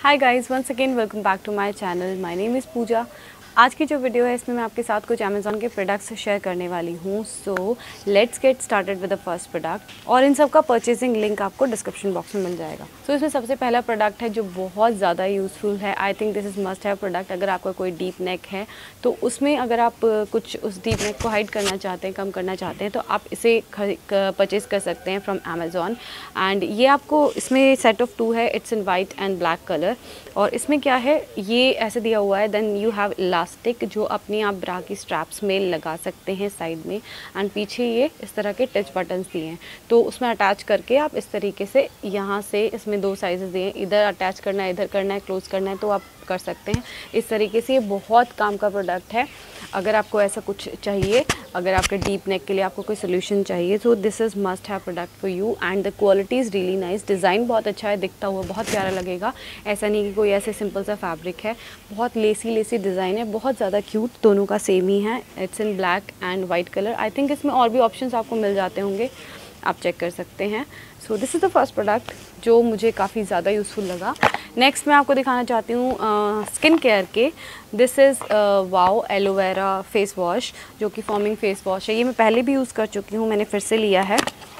Hi guys, once again welcome back to my channel. My name is Pooja. आज की जो video है इसमें मैं आपके साथ कुछ अमेज़ॉन के प्रोडक्ट्स शेयर करने वाली हूँ। So let's get started with the first product और इन सब का परचेजिंग लिंक आपको डिस्क्रिप्शन बॉक्स में मिल जाएगा। सो इसमें सबसे पहला प्रोडक्ट है जो बहुत ज़्यादा यूज़फुल है। I think this is must have product. अगर आपका कोई डीप नेक है तो उसमें अगर आप कुछ उस डीप नेक को हाइड करना चाहते हैं, कम करना चाहते हैं, तो आप इसे परचेज़ कर सकते हैं फ्रॉम अमेज़ॉन। एंड ये आपको इसमें सेट ऑफ 2 है। It's in white and black colour. और इसमें क्या है, ये ऐसे दिया हुआ है, देन यू हैव इलास्टिक जो अपनी आप ब्रा की स्ट्रैप्स में लगा सकते हैं साइड में। एंड पीछे ये इस तरह के टच बटन्स दिए हैं, तो उसमें अटैच करके आप इस तरीके से यहाँ से, इसमें 2 साइजेस दिए हैं, इधर अटैच करना है, इधर करना है, क्लोज करना है, तो आप कर सकते हैं इस तरीके से। ये बहुत काम का प्रोडक्ट है अगर आपको ऐसा कुछ चाहिए, अगर आपके डीप नेक के लिए आपको कोई सोल्यूशन चाहिए, तो this is must have product for you. And the quality is really nice. Design बहुत अच्छा है, दिखता हुआ बहुत प्यारा लगेगा। ऐसा नहीं कि कोई ऐसे सिंपल सा फैब्रिक है, बहुत लेसी डिज़ाइन है, बहुत ज़्यादा क्यूट। दोनों का सेम ही है। It's in black and white colour. I think इसमें और भी ऑप्शंस आपको मिल जाते होंगे, आप चेक कर सकते हैं। So this is the first product जो मुझे काफ़ी ज़्यादा यूज़फुल लगा। नेक्स्ट मैं आपको दिखाना चाहती हूँ स्किन केयर के। This is wow aloe vera face wash, जो कि फॉर्मिंग फेस वॉश है। ये मैं पहले भी यूज़ कर चुकी हूँ, मैंने फिर से लिया है।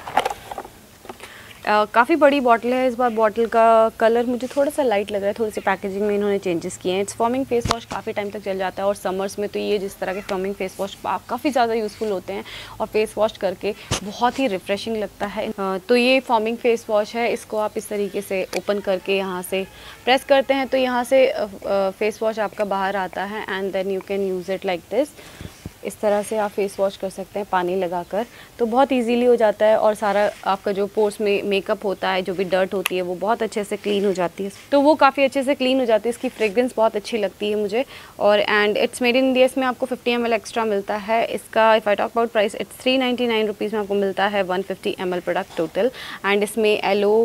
काफ़ी बड़ी बॉटल है। इस बार बॉटल का कलर मुझे थोड़ा सा लाइट लग रहा है, थोड़ी सी पैकेजिंग में इन्होंने चेंजेस किए हैं। इट्स फॉर्मिंग फेस वॉश, काफ़ी टाइम तक चल जाता है, और समर्स में तो ये जिस तरह के फॉर्मिंग फेस वॉश काफ़ी ज़्यादा यूज़फुल होते हैं और फेस वॉश करके बहुत ही रिफ्रेशिंग लगता है। तो ये फॉर्मिंग फेस वॉश है। इसको आप इस तरीके से ओपन करके यहाँ से प्रेस करते हैं तो यहाँ से फेस वॉश आपका बाहर आता है। And then you can use it like this. इस तरह से आप फेस वॉश कर सकते हैं पानी लगाकर, तो बहुत इजीली हो जाता है। और सारा आपका जो पोर्स में मेकअप होता है, जो भी डर्ट होती है, वो बहुत अच्छे से क्लीन हो जाती है। तो वो काफ़ी अच्छे से क्लीन हो जाती है। इसकी फ्रेग्रेंस बहुत अच्छी लगती है मुझे। और and it's made in India. इसमें आपको 50 ml एक्स्ट्रा मिलता है। इसका if I talk about price, it's 399 rupees में आपको मिलता है 150 ml प्रोडक्ट टोटल। एंड इसमें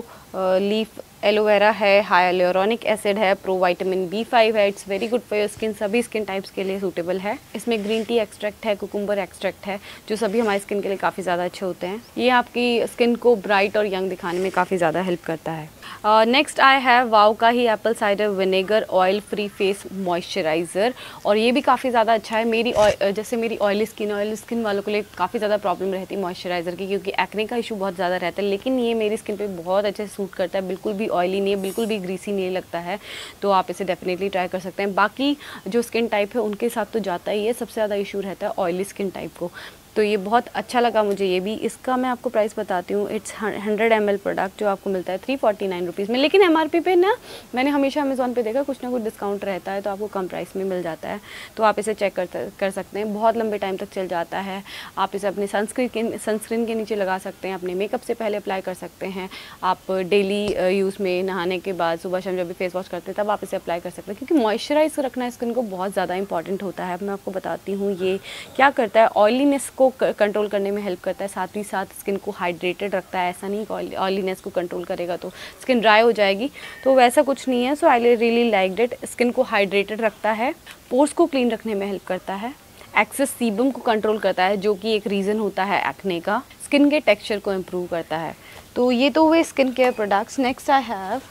लीफ एलोवेरा है, हाइलुरोनिक एसिड है, प्रो विटामिन B5 है। It's very good for your skin, सभी स्किन टाइप्स के लिए सूटेबल है। इसमें ग्रीन टी एक्सट्रैक्ट है, कुकुम्बर एक्सट्रैक्ट है, जो सभी हमारी स्किन के लिए काफ़ी ज़्यादा अच्छे होते हैं। ये आपकी स्किन को ब्राइट और यंग दिखाने में काफ़ी ज़्यादा हेल्प करता है। नेक्स्ट आई हैव वाओ का ही apple cider vinegar oil free face moisturiser. और ये भी काफ़ी ज़्यादा अच्छा है। जैसे मेरी ऑयली स्किन वालों के लिए काफ़ी ज़्यादा प्रॉब्लम रहती है मॉइस्चराइज़र की, क्योंकि एक्ने का इशू बहुत ज़्यादा रहता है। लेकिन ये मेरी स्किन पे बहुत अच्छे से सूट करता है, बिल्कुल भी ऑयली नहीं है, बिल्कुल भी ग्रीसी नहीं लगता है। तो आप इसे डेफिनेटली ट्राई कर सकते हैं। बाकी जो स्किन टाइप है उनके साथ तो जाता ही है, सबसे ज़्यादा इशू रहता है ऑयली स्किन टाइप को। तो ये बहुत अच्छा लगा मुझे ये भी। इसका मैं आपको प्राइस बताती हूँ। इट्स 100 ml प्रोडक्ट, जो आपको मिलता है 349 रुपीज़ में। लेकिन MRP पे ना, मैंने हमेशा अमेज़ॉन पे देखा कुछ ना कुछ डिस्काउंट रहता है, तो आपको कम प्राइस में मिल जाता है। तो आप इसे चेक कर सकते हैं। बहुत लंबे टाइम तक चल जाता है। आप इसे अपने सनस्क्रीन के नीचे लगा सकते हैं, अपने मेकअप से पहले अप्लाई कर सकते हैं। आप डेली यूज़ में नहाने के बाद सुबह शाम जब भी फेस वॉश करते हैं तब आप इसे अप्लाई कर सकते हैं, क्योंकि मॉइस्चराइज रखना स्किन को बहुत ज़्यादा इंपॉर्टेंट होता है। मैं आपको बताती हूँ ये क्या करता है। ऑयलीनेस को कंट्रोल करने में हेल्प करता है, साथ ही साथ स्किन को हाइड्रेटेड रखता है। ऐसा नहीं कि ऑयलीनेस को कंट्रोल करेगा तो स्किन ड्राई हो जाएगी, तो वैसा कुछ नहीं है। So I really liked it. Skin को हाइड्रेटेड रखता है, पोर्स को क्लीन रखने में हेल्प करता है, एक्सेस सीबम को कंट्रोल करता है, जो कि एक रीज़न होता है एक्ने का, स्किन के टेक्सचर को इम्प्रूव करता है। तो ये तो हुए skin care products. Next I have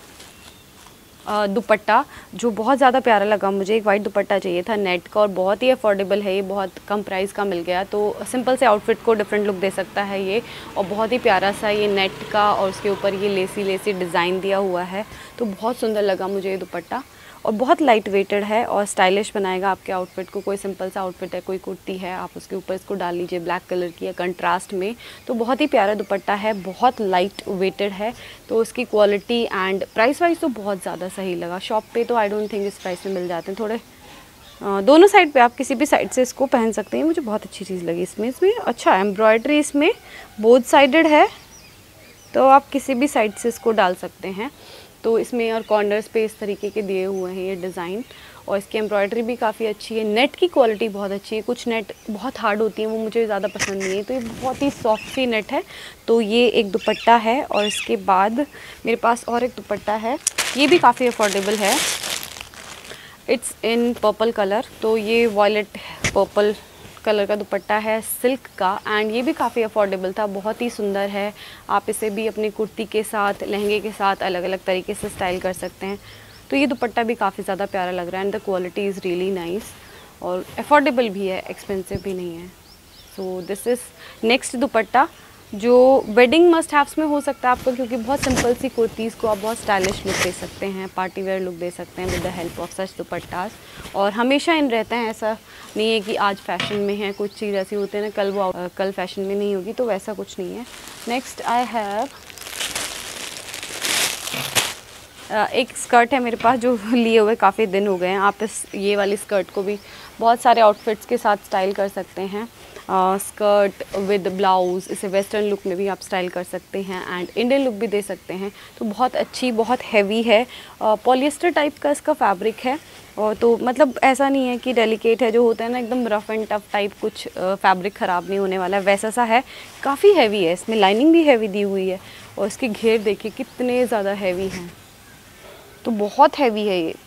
dupatta, जो बहुत ज़्यादा प्यारा लगा मुझे। एक वाइट दुपट्टा चाहिए था नेट का, और बहुत ही अफोर्डेबल है ये, बहुत कम प्राइस का मिल गया। तो सिंपल से आउटफिट को डिफरेंट लुक दे सकता है ये। और बहुत ही प्यारा सा ये नेट का, और उसके ऊपर ये लेसी डिज़ाइन दिया हुआ है, तो बहुत सुंदर लगा मुझे ये दुपट्टा। और बहुत लाइट वेटेड है और स्टाइलिश बनाएगा आपके आउटफिट को। कोई सिंपल सा आउटफिट है, कोई कुर्ती है, आप उसके ऊपर इसको डाल लीजिए ब्लैक कलर की या कंट्रास्ट में। तो बहुत ही प्यारा दुपट्टा है, बहुत लाइट वेटेड है। तो उसकी क्वालिटी एंड प्राइस वाइज तो बहुत ज़्यादा सही लगा। शॉप पे तो आई डोंट थिंक इस प्राइस में मिल जाते हैं। थोड़े दोनों साइड पे आप किसी भी साइड से इसको पहन सकते हैं। मुझे बहुत अच्छी चीज़ लगी इसमें अच्छा एम्ब्रॉयडरी इसमें बोथ साइडेड है, तो आप किसी भी साइड से इसको डाल सकते हैं। तो इसमें और कॉर्नर्स पे इस तरीके के दिए हुए हैं ये डिज़ाइन, और इसकी एम्ब्रॉयडरी भी काफ़ी अच्छी है। नेट की क्वालिटी बहुत अच्छी है। कुछ नेट बहुत हार्ड होती है, वो मुझे ज़्यादा पसंद नहीं है, तो ये बहुत ही सॉफ्ट सी नेट है। तो ये एक दुपट्टा है, और इसके बाद मेरे पास और एक दुपट्टा है, ये भी काफ़ी अफोर्डेबल है। इट्स इन पर्पल कलर, तो ये वॉयलेट पर्पल कलर का दुपट्टा है सिल्क का, एंड ये भी काफ़ी अफोर्डेबल था, बहुत ही सुंदर है। आप इसे भी अपनी कुर्ती के साथ, लहंगे के साथ अलग अलग तरीके से स्टाइल कर सकते हैं। तो ये दुपट्टा भी काफ़ी ज़्यादा प्यारा लग रहा है and the quality is really nice और अफोर्डेबल भी है, एक्सपेंसिव भी नहीं है। So this is next dupatta जो वेडिंग मस्ट हैव्स में हो सकता है आपको, क्योंकि बहुत सिंपल सी कुर्तीज़ को आप बहुत स्टाइलिश लुक दे सकते हैं, पार्टी वेयर लुक दे सकते हैं with the help of such dupattas. और हमेशा इन रहते हैं, ऐसा नहीं है कि आज फैशन में है, कुछ चीज़ ऐसी होती है ना कल फैशन में नहीं होगी, तो वैसा कुछ नहीं है। नेक्स्ट आई हैव एक स्कर्ट है मेरे पास जो लिए हुए काफ़ी दिन हो गए हैं। आप ये वाली स्कर्ट को भी बहुत सारे आउटफिट्स के साथ स्टाइल कर सकते हैं। स्कर्ट विद ब्लाउज़, इसे वेस्टर्न लुक में भी आप स्टाइल कर सकते हैं एंड इंडियन लुक भी दे सकते हैं। तो बहुत अच्छी, बहुत हैवी है, पॉलिएस्टर टाइप का इसका फैब्रिक है। और तो मतलब ऐसा नहीं है कि डेलिकेट है, जो होता है ना एकदम रफ़ एंड टफ टाइप, कुछ फैब्रिक ख़राब नहीं होने वाला है, वैसा सा है। काफ़ी हैवी है, इसमें लाइनिंग भी हैवी दी हुई है और इसके घेर देखिए कितने ज़्यादा हैवी हैं, तो बहुत हैवी है ये।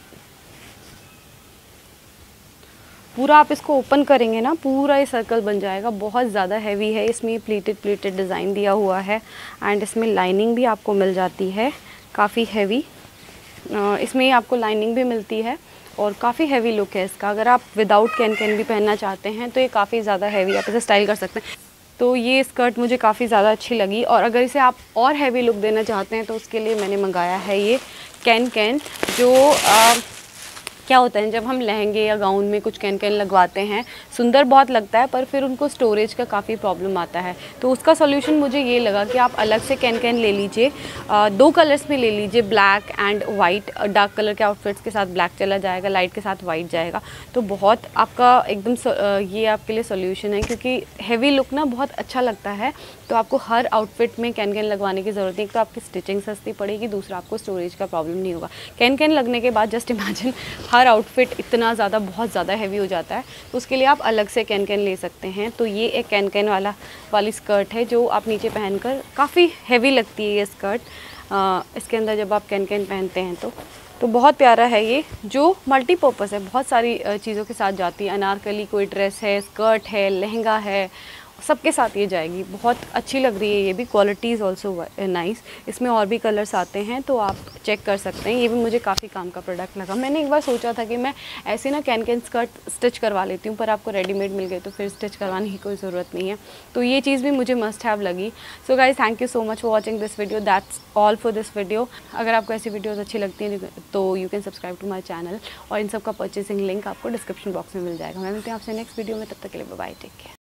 पूरा आप इसको ओपन करेंगे ना, पूरा ये सर्कल बन जाएगा, बहुत ज़्यादा हैवी है। इसमें प्लीटेड डिज़ाइन दिया हुआ है एंड इसमें लाइनिंग भी आपको मिल जाती है, काफ़ी हैवी। इसमें आपको लाइनिंग भी मिलती है और काफ़ी हैवी लुक है इसका। अगर आप विदाउट कैन भी पहनना चाहते हैं तो ये काफ़ी ज़्यादा हैवी, आप इसे स्टाइल कर सकते हैं। तो ये स्कर्ट मुझे काफ़ी ज़्यादा अच्छी लगी और अगर इसे आप और हैवी लुक देना चाहते हैं तो उसके लिए मैंने मंगाया है ये कैन जो क्या होता है जब हम लहंगे या गाउन में कुछ कैन लगवाते हैं, सुंदर बहुत लगता है पर फिर उनको स्टोरेज का काफ़ी प्रॉब्लम आता है। तो उसका सॉल्यूशन मुझे ये लगा कि आप अलग से कैन ले लीजिए, 2 कलर्स में ले लीजिए, black and white. Dark colour के आउटफिट्स के साथ ब्लैक चला जाएगा, लाइट के साथ वाइट जाएगा, तो बहुत आपका एकदम ये आपके लिए सॉल्यूशन है, क्योंकि हैवी लुक ना बहुत अच्छा लगता है। तो आपको हर आउटफिट में कैन लगवाने की ज़रूरत नहीं, एक तो आपकी स्टिचिंग सस्ती पड़ेगी, दूसरा आपको स्टोरेज का प्रॉब्लम नहीं होगा। कैन लगने के बाद जस्ट इमेजिन हर आउटफिट इतना ज़्यादा, बहुत ज़्यादा हैवी हो जाता है, तो उसके लिए आप अलग से कैन ले सकते हैं। तो ये एक कैन वाली स्कर्ट है जो आप नीचे पहनकर काफ़ी हैवी लगती है ये स्कर्ट। इसके अंदर जब आप कैन पहनते हैं तो बहुत प्यारा है ये, जो मल्टीपर्पज़ है, बहुत सारी चीज़ों के साथ जाती है। अनारकली कोई ड्रेस है, स्कर्ट है, लहंगा है, सबके साथ ये जाएगी, बहुत अच्छी लग रही है। ये भी क्वालिटी इज़ ऑल्सो नाइस। इसमें और भी कलर्स आते हैं तो आप चेक कर सकते हैं। ये भी मुझे काफ़ी काम का प्रोडक्ट लगा। मैंने एक बार सोचा था कि मैं ऐसे ना कैन स्कर्ट स्टिच करवा लेती हूँ, पर आपको रेडीमेड मिल गए तो फिर स्टिच करवाने की कोई ज़रूरत नहीं है। तो ये चीज़ भी मुझे मस्ट हैव लगी। So guys, thank you so much for watching this video. That's all for this video. अगर आपको ऐसी वीडियोज़ अच्छी लगती हैं तो you can subscribe to my channel और इन सब का परचेसिंग लिंक आपको डिस्क्रिप्शन बॉक्स में मिल जाएगा। मैं मिलती हूँ आपसे नेक्स्ट वीडियो में, तब तक के लिए बाय, टेक केयर।